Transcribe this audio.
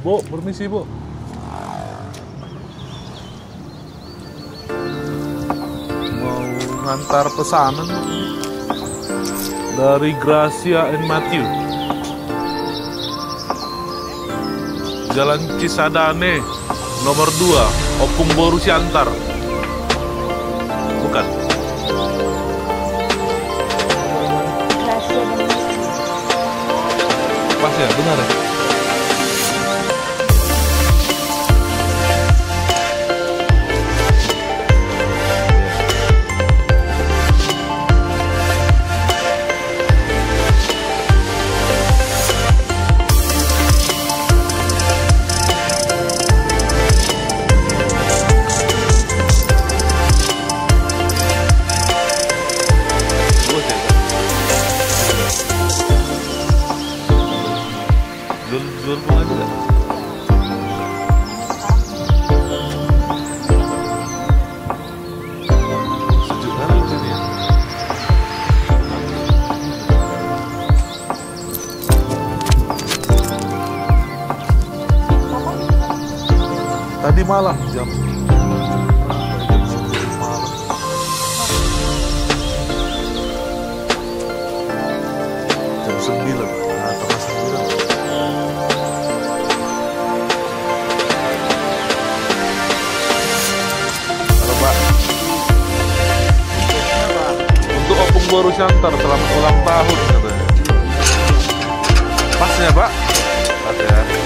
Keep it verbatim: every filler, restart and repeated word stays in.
Bu, permisi Bu. Mau ngantar pesanan Bu. Dari Gracia and Matthew. Jalan Cisadane, nomor dua, Opung Boru Siantar. Bukan? Pas ya, benar ya? Jual bunga juga. Sejuk banget ini ya. Tadi malam jam jam sepuluh malam. Jam sembilan atau sembilan. Baru Siantar, selamat ulang tahun katanya. Pas ya Pak? Pas ya.